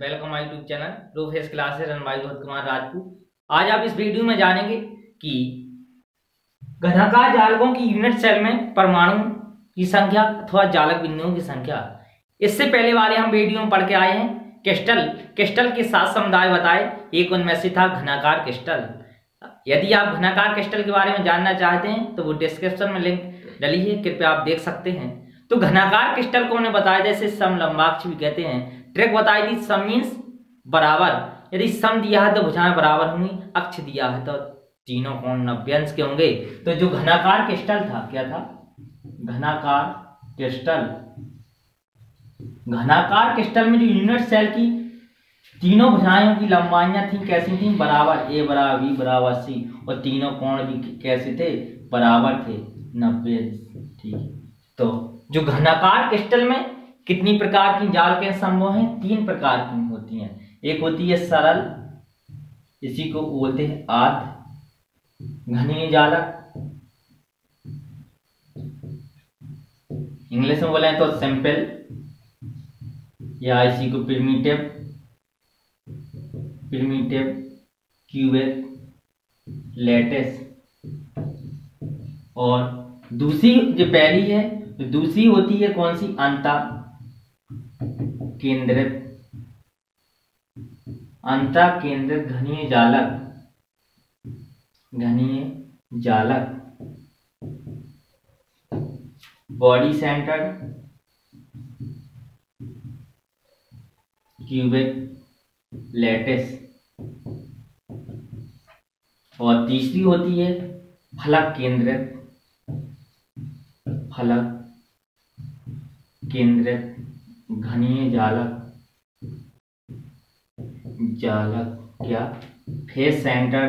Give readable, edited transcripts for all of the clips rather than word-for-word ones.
Welcome my YouTube channel profess classes run by Bharat Kumar Rajput. आज आप इस वीडियो में जानेंगे कि घनाकार जालकों की यूनिट सेल में परमाणु की संख्या अथवा जालक बिंदुओं की संख्या। इससे पहले वाले हम वीडियो में पढ़ के आए हैं क्रिस्टल के 7 समुदाय बताए। एक उनमें से था घनाकार क्रिस्टल। यदि आप घनाकार क्रिस्टल के बारे में जानना चाहते हैं तो वो डिस्क्रिप्शन में लिंक डली है, कृपया आप देख सकते हैं। तो घनाकार क्रिस्टल को उन्हें बताया जैसे समलंबाक्ष भी कहते हैं। ट्रिक बताई थी सम मीन्स बराबर, यदि सम दिया है तो भुजाएं बराबर होंगी, अक्ष दिया है तो तीनों कोण 90 अंश के होंगे। तो जो घनाकार क्रिस्टल था, क्या था? घनाकार क्रिस्टल में जो यूनिट सेल की तीनों भुजाओं की लंबाइयां थी कैसी थी? बराबर, ए बराबर बी बराबर सी, और तीनों कोण भी कैसे थे? बराबर थे, 90 अंश। ठीक। तो जो घनाकार क्रिस्टल में कितनी प्रकार की जालकें संभव हैं? 3 प्रकार की होती हैं। एक होती है सरल, इसी को बोलते हैं आर्ध घनीय जालक, इंग्लिश में बोले तो सिंपल, या इसी को प्रिमिटिव क्यूबिक लैटिस। और दूसरी जो पहली है, तो दूसरी होती है कौन सी? अंतःकेंद्रित घनीय जालक, बॉडी सेंटर्ड क्यूबिक लैटिस। और तीसरी होती है फलक केंद्रित घनीय जालक क्या? Face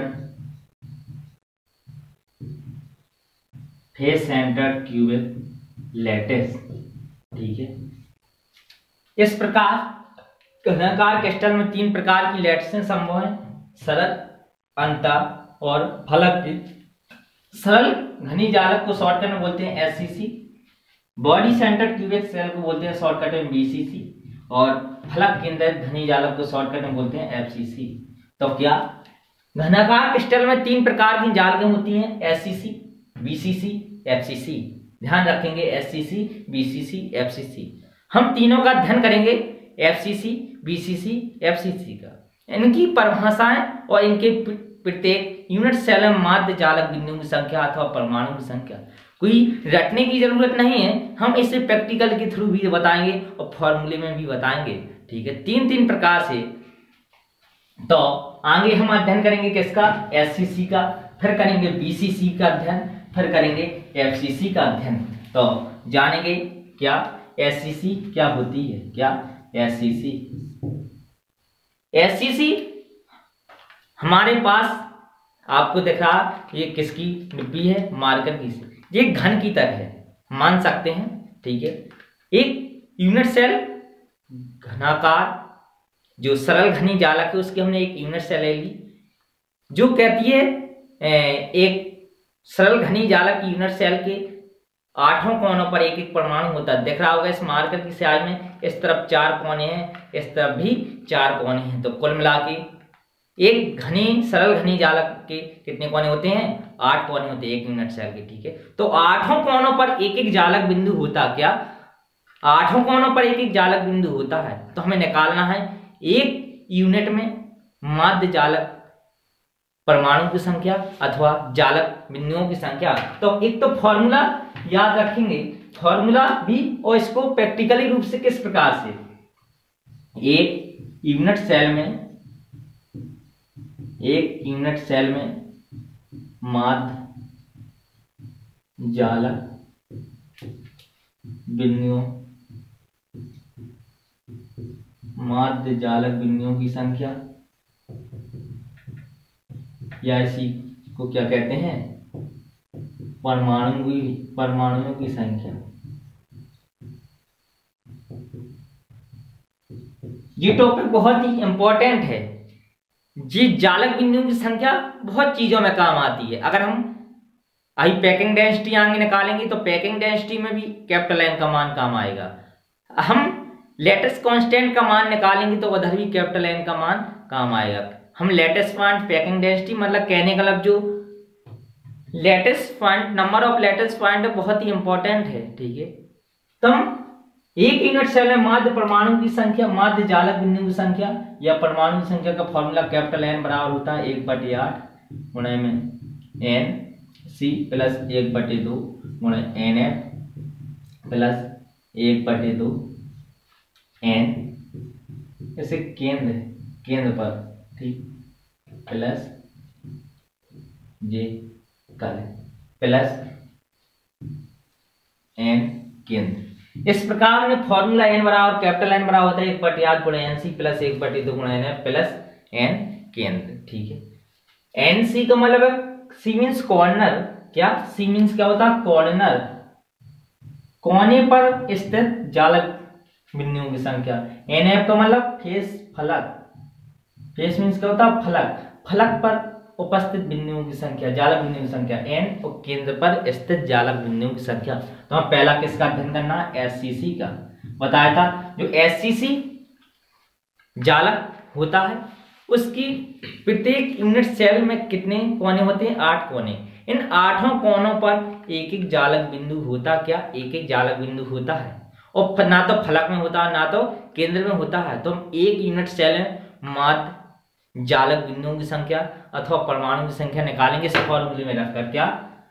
centred cubic lattice. ठीक है। इस प्रकार घनाकार क्रिस्टल में 3 प्रकार की लैटिसें संभव हैं: सरल, अंतः और फलक। सरल घनी जालक को शॉर्टकट में बोलते हैं SCC, body centred cubic cell को बोलते हैं शॉर्टकट में बीसीसी, और फलक केंद्रित घनी जालक को शॉर्टकट में बोलते हैं एफसीसी। तो क्या घनाकार क्रिस्टल में 3 प्रकार की जालकें होती हैं? SCC, BCC, FCC. ध्यान रखेंगे, एससीसी, बीसीसी, एफसीसी। हम तीनों का अध्ययन करेंगे, एफसीसी, बीसीसी, एफसीसी का, इनकी परिभाषाएं और इनके प्रत्येक यूनिट सेल में माध्य जालक बिंदुओं की संख्या अथवा परमाणु की संख्या। कोई रटने की जरूरत नहीं है, हम इसे प्रैक्टिकल के थ्रू भी बताएंगे और फॉर्मूले में भी बताएंगे। ठीक है, 3 प्रकार से। तो आगे हम अध्ययन करेंगे किसका? एससीसी का, फिर करेंगे बीसीसी का अध्ययन, फिर करेंगे एफसीसी का अध्ययन। तो जानेंगे क्या एससीसी क्या होती है? क्या एससीसी हमारे पास आपको दिख रहा, ये किसकी डिब्बी है? मार्कर की। ये घन की तरह है, मान सकते हैं। ठीक है, एक यूनिट सेल घनाकार जो सरल घनी जालक है उसकी हमने एक यूनिट सेल ले ली, जो कहती है एक सरल घनी जालक की यूनिट सेल के 8 कोनों पर एक एक परमाणु होता है। दिख रहा होगा इस मार्कर की स्याही में, इस तरफ 4 कोने हैं, इस तरफ भी 4 कोने हैं। तो कुल मिला के एक सरल घनी जालक के कितने कोने होते हैं? 8 कोने होते हैं एक यूनिट सेल के। ठीक है, तो 8 कोनों पर एक एक जालक बिंदु होता। क्या 8 कोनों पर एक एक जालक बिंदु होता है? तो हमें निकालना है एक यूनिट में माध्य जालक परमाणु की संख्या अथवा जालक बिंदुओं की संख्या। तो एक तो फॉर्मूला याद रखेंगे, फॉर्मूला भी, और इसको प्रैक्टिकली रूप से किस प्रकार से? एक यूनिट सेल में माध्य जालक बिंदुओं की संख्या, या इसी को क्या कहते हैं? परमाणुओं की संख्या। ये टॉपिक बहुत ही इंपॉर्टेंट है। ये जालक बिंदुओं की संख्या बहुत चीजों में काम आती है। अगर हम पैकिंग डेंसिटी आगे निकालेंगे तो पैकिंग डेंसिटी में भी कैपिटल एन का मान काम आएगा। हम लेटेस्ट कांस्टेंट का मान निकालेंगे तो उधर भी कैपिटल एन का मान काम आएगा। हम लेटेस्ट पॉइंट पैकिंग डेंसिटी मतलब कहने का मतलब जो lattice point number of lattice point बहुत ही इंपॉर्टेंट है, ठीक है। तो हम एक यूनिट सेल में माध्य परमाणु की संख्या, माध्य जालक बिंदु की संख्या या परमाणु की संख्या का फॉर्मूला कैपिटल एन बराबर होता है 1/8 गुणे में एन सी प्लस 1/2 गुणे एन एफ प्लस 1/2 एन ऐसे केंद्र पर, ठीक, प्लस जे कल प्लस एन केंद्र। इस प्रकार में फॉर्मूला एन बराबर कैपिटल एन बराबर होता है 1/8 गुणे एन सी प्लस 1/2 गुणे एन एफ प्लस एन केंद्र, ठीक है। एन सी का मतलब है सी मीन्स कॉर्नर, क्या सी मीन्स क्या होता है कॉर्नर, कोने पर स्थित जालक बिंदुओं की संख्या। एन एफ का मतलब फेस फलक, फेस मीन्स क्या होता है फलक, फलक पर उपस्थित बिंदुओं की संख्या, जालक बिंदुओं की संख्या एन और केंद्र पर स्थित जालक बिंदुओं की संख्या। तो हम पहला किसका अध्ययन करना है एससीसी का बताया था। जो एससीसी जालक होता है उसकी प्रत्येक यूनिट सेल में कितने कोने होते हैं 8 कोने। इन 8 कोनों पर एक एक जालक बिंदु होता, क्या एक एक जालक बिंदु होता है और ना तो फलक में होता है ना तो केंद्र में होता है। तो हम एक यूनिट सेल में माध्य जालक बिंदुओं की संख्या अथवा परमाणु की संख्या निकालेंगे इस फॉर्मूले में रखकर, क्या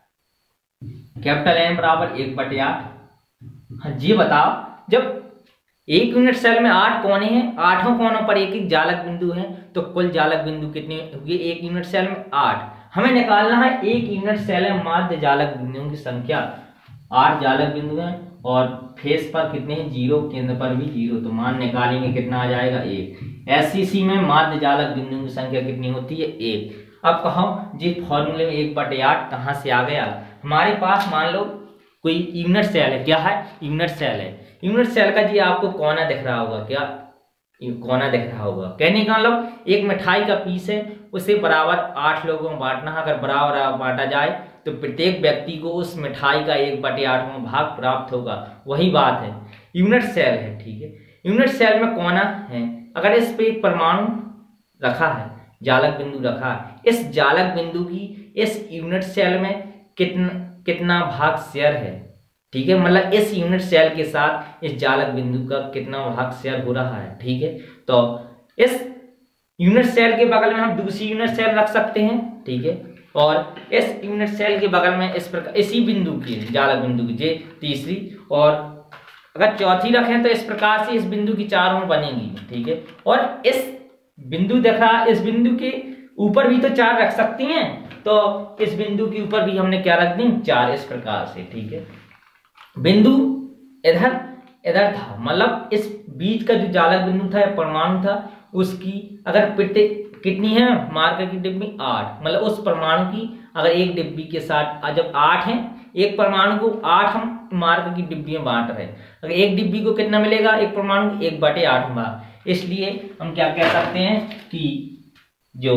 कैपिटल एन बराबर 1/8। हाँ जी बताओ, जब एक यूनिट सेल में 8 कोने हैं, 8 कोनों पर एक एक जालक बिंदु है तो कुल जालक बिंदु कितने होंगे एक यूनिट सेल में 8। हमें निकालना है एक यूनिट सेल में माध्य जालक बिंदुओं की संख्या। 8 जालक बिंदु हैं और फेस पर कितने हैं 0, केंद्र पर भी 0, तो मान निकालेंगे कितना आ जाएगा 1। एससीसी में माध्य जालक बिंदुओं की संख्या कितनी होती है 1। अब कहो जी फॉर्मूले में 1/8 कहां से आ गया। हमारे पास मान लो कोई यूनिट सेल है, क्या है यूनिट सेल है, यूनिट सेल का जी आपको कोना दिख रहा होगा, क्या कोना दिख रहा होगा। कहने का मतलब एक मिठाई का पीस है, उसे बराबर 8 लोगों में बांटना है। अगर बराबर बांटा जाए तो प्रत्येक व्यक्ति को उस मिठाई का 1/8वां भाग प्राप्त होगा। वही बात है यूनिट सेल है, ठीक है। यूनिट सेल में कोना है, अगर इस पे एक परमाणु रखा है, जालक बिंदु रखा है, इस जालक बिंदु की इस यूनिट सेल में कितना भाग शेयर है, ठीक है। मतलब इस यूनिट सेल के साथ इस जालक बिंदु का कितना भाग शेयर हो रहा है, ठीक है। तो इस यूनिट सेल के बगल में हम दूसरी यूनिट सेल रख सकते हैं, ठीक है। और इस यूनिट सेल के बगल में इस प्रकार इसी बिंदु की जालक बिंदु की जे तीसरी, और अगर चौथी रखें तो इस प्रकार से इस बिंदु की 4 ओर बनेगी, ठीक है। और इस बिंदु देख रहा, इस बिंदु के ऊपर भी तो 4 रख सकती हैं, तो इस बिंदु के ऊपर भी हमने क्या रख दी 4, इस प्रकार से, ठीक है। बिंदु इधर इधर था, मतलब इस बीच का जो जालक बिंदु था परमाणु था, उसकी अगर प्रत्येक कितनी है मार्कर की डिब्बी 8, मतलब उस परमाणु की अगर एक डिब्बी के साथ जब 8 है, एक परमाणु को 8 हम मार्कर की डिब्बी में बांट रहे हैं, अगर एक डिब्बी को कितना मिलेगा एक परमाणु 1/8 भाग। इसलिए हम क्या कह सकते हैं कि जो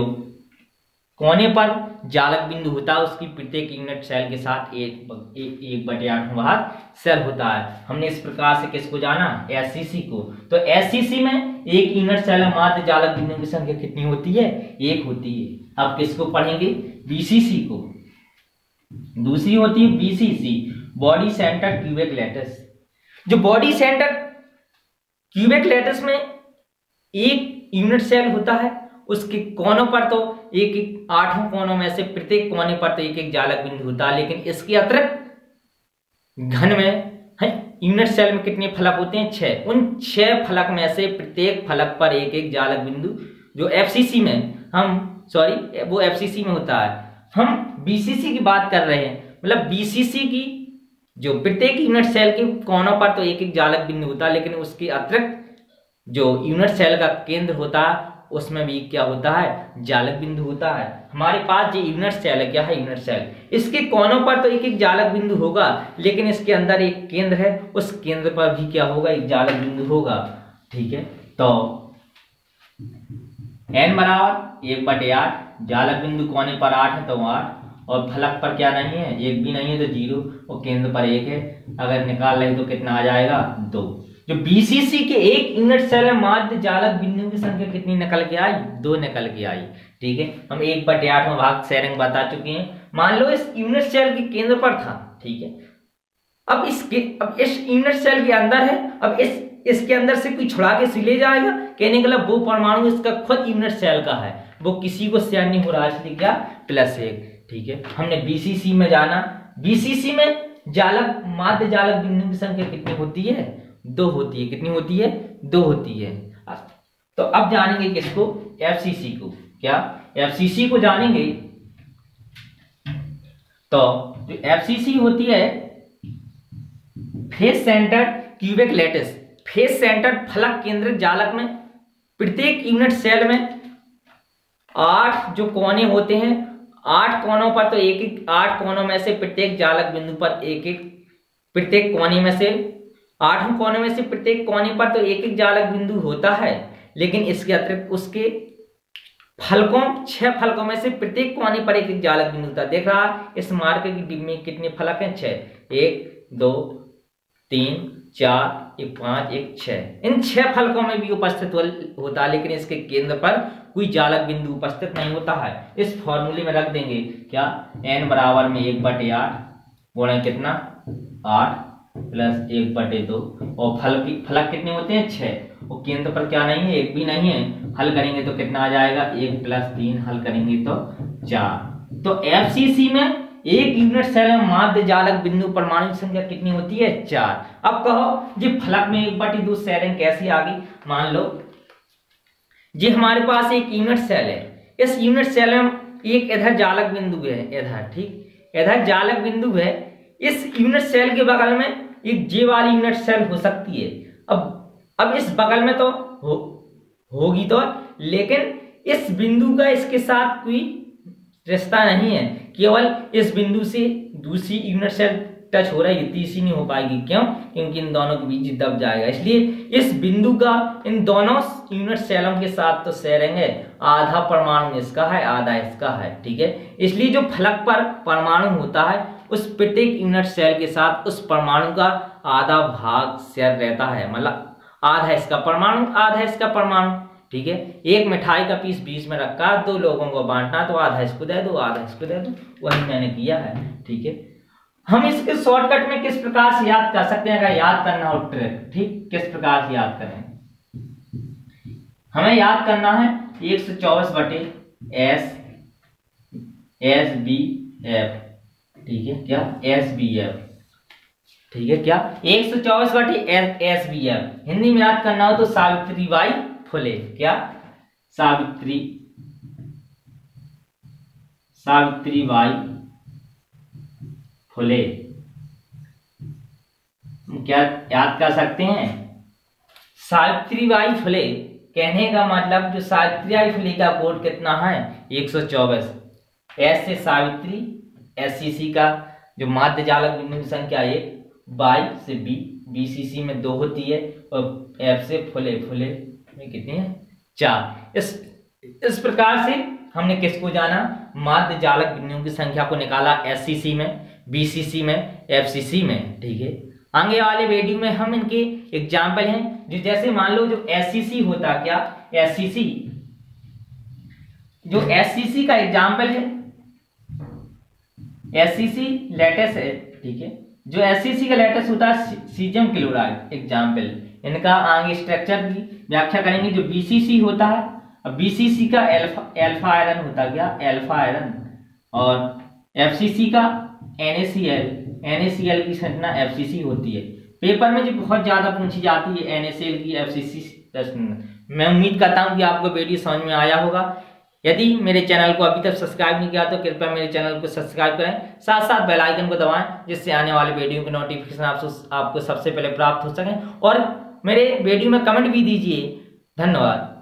कोने पर जालक बिंदु होता है उसकी प्रत्येक यूनिट सेल के साथ 1/8 भाग सेल होता है। हमने इस प्रकार से किसको जाना एससीसी को। तो एससीसी में एक यूनिट सेल में माध्य जालक बिंदुओं की संख्या कितनी होती है 1 होती है। अब किसको पढ़ेंगे बीसीसी को। दूसरी होती है BCC body centre cubic lattice. जो बॉडी सेंटर क्यूबिक लैटिस में एक यूनिट सेल होता है, उसके कोनों पर तो एक 8 कोनों में से प्रत्येक कोने पर तो एक एक जालक बिंदु होता है, लेकिन इसके अतिरिक्त घन में है यूनिट सेल में कितने फलक होते हैं 6। उन 6 फलक में से प्रत्येक फलक पर एक एक जालक बिंदु, जो एफसीसी में वो एफसीसी में होता है, हम बीसीसी की बात कर रहे हैं। मतलब बीसीसी की जो प्रत्येक यूनिट सेल के कोनों पर तो एक एक जालक बिंदु होता है, लेकिन उसके अतिरिक्त जो यूनिट सेल का केंद्र होता है उसमें भी क्या होता है जालक बिंदु होता है। हमारे पास जो यूनिट सेल है, क्या है यूनिट सेल, इसके कोनों पर तो एक एक जालक बिंदु होगा, लेकिन इसके अंदर एक केंद्र है, उस केंद्र पर भी क्या होगा एक जालक बिंदु होगा, ठीक है। तो n बराबर 1/8, जालक बिंदु कोने पर 8 है तो 8, और फलक पर क्या नहीं है 1 भी नहीं है तो 0, और केंद्र पर 1 है, अगर निकाल रहे तो कितना आ जाएगा 2। जो बीसीसी के एक यूनिट सेल में माध्य जालक बिंदु की संख्या कितनी निकल के आई? 2 निकल के आई। ठीक है, हम 1/8 में भाग शेयरिंग बता चुके हैं। मान लो इस यूनिट सेल के केंद्र पर था। ठीक है, अब इस यूनिट सेल के अंदर है, अब इसके अंदर से कोई छुड़ा के ले जाएगा, कहने का मतलब वो परमाणु इसका खुद यूनिट सेल का है, वो किसी को शेयर नहीं हो रहा है, इसलिए क्या +1। ठीक है, हमने बीसीसी में जाना, बीसीसी में जालक माध्य जालक बिंदु की संख्या कितनी होती है? 2 होती है। कितनी होती है? 2 होती है। तो अब जानेंगे किसको? एफसीसी को। क्या एफसीसी को जानेंगे? तो जो एफसीसी होती है face centred cubic lattice, face centred फलक केंद्रित जालक में प्रत्येक यूनिट सेल में 8 जो कोने होते हैं, 8 कोनों पर तो एक 8 कोनों में से प्रत्येक जालक बिंदु पर एक प्रत्येक कोने में से 8 कोने में से प्रत्येक कोने पर तो एक जालक बिंदु होता है, लेकिन इसके अतिरिक्त उसके फलकों 6 फलकों में से प्रत्येक कोने पर एक जालक बिंदु होता है। देख रहा है इस मार्क की डिब्बी में कितने फलक हैं? 6। 1 2 3 4 1 5 1 6। इन 6 फलकों में भी उपस्थित होता है, लेकिन इसके केंद्र पर कोई जालक बिंदु उपस्थित नहीं होता है। इस फॉर्मूले में रख देंगे क्या? n बराबर में 1/8 गुणा कितना? 8 + 1/2 और फलक कितने होते हैं? 6। और केंद्र पर क्या नहीं है? 1 भी नहीं है। हल करेंगे तो कितना आ जाएगा? 1 + 3 हल करेंगे तो 4। तो एफसीसी में एक यूनिट सेल में माध्य जालक बिंदु परमाणु की संख्या कितनी होती है? 4। अब कहो जी फलक में 1/2 शेयरिंग कैसी आ गई? मान लो जी हमारे पास एक यूनिट सेल है, इस यूनिट सेल में एक इधर जालक बिंदु है, इधर, ठीक, इधर जालक बिंदु है। इस यूनिट सेल के बगल में एक जे वाली यूनिट सेल हो सकती है। अब इस बगल में तो होगी तो, लेकिन इस बिंदु का इसके साथ कोई रिश्ता नहीं है, केवल इस बिंदु से दूसरी यूनिट सेल टच हो रहा है, तीसरी नहीं हो पाएगी। क्यों? क्योंकि इन दोनों के बीच दब जाएगा, इसलिए इस बिंदु का इन दोनों यूनिट सेलों के साथ तो शेयरिंग है। आधा परमाणु इसका है, आधा इसका है। ठीक है, इसलिए जो फलक पर परमाणु होता है उस प्रत्येक यूनिट सेल के साथ उस परमाणु का आधा भाग शेयर रहता है, मतलब आधा इसका परमाणु आधा इसका परमाणु। ठीक है, एक मिठाई का पीस बीच में रखा, 2 लोगों को बांटना, तो आधा इसको दे दो आधा इसको दे दो, वही मैंने किया है। ठीक है, हम इसके शॉर्टकट में किस प्रकार से याद कर सकते हैं? अगर याद करना हो ट्रिक, ठीक, किस प्रकार से याद करें? हमें याद करना है 124/S SBF। ठीक है, क्या? SBF। ठीक है, क्या? 124/SBF हिंदी में याद करना हो तो सावित्रीबाई फुले। क्या? सावित्रीबाई फुले। क्या याद कर सकते हैं? सावित्रीबाई फुले कहने का मतलब जो सावित्रीबाई फुले का कोड कितना है? 124। एस से सावित्री, एससीसी का जो माध्य जालक बिंदु की संख्या 1, बाई से बी, बीसीसी में 2 होती है, और एफ से फुले में कितनी है? 4। इस प्रकार से हमने किसको जाना? माध्य जालक बिंदुओं की संख्या को निकाला, एससीसी में, बीसीसी में, एफसीसी में। ठीक है, आगे वाले वीडियो में हम इनके एग्जाम्पल हैं, जो जैसे मान लो जो एससीसी होता, क्या? एससीसी, जो एससीसी का एग्जाम्पल है, एससीसी लैटिस है। ठीक है, जो एससीसी का लैटिस होता है सीजियम क्लोराइड एग्जाम्पल, इनका आगे स्ट्रक्चर की व्याख्या करेंगे। जो बीसीसी होता है, अब बीसीसी का एल्फा आयरन होता, क्या? एल्फा आयरन, और एफसीसी का NaCl की संरचना एफसीसी होती है। पेपर में जो बहुत ज्यादा पूछी जाती है NaCl की एफसीसी संरचना। मैं उम्मीद करता हूं कि आपको वीडियो समझ में आया होगा। यदि मेरे चैनल को अभी तक सब्सक्राइब नहीं किया तो कृपया मेरे चैनल को सब्सक्राइब करें, साथ साथ बेल आइकन को दबाएं, जिससे आने वाले वीडियो की नोटिफिकेशन आपको सबसे पहले प्राप्त हो सके। और मेरे वीडियो में कमेंट भी दीजिए। धन्यवाद।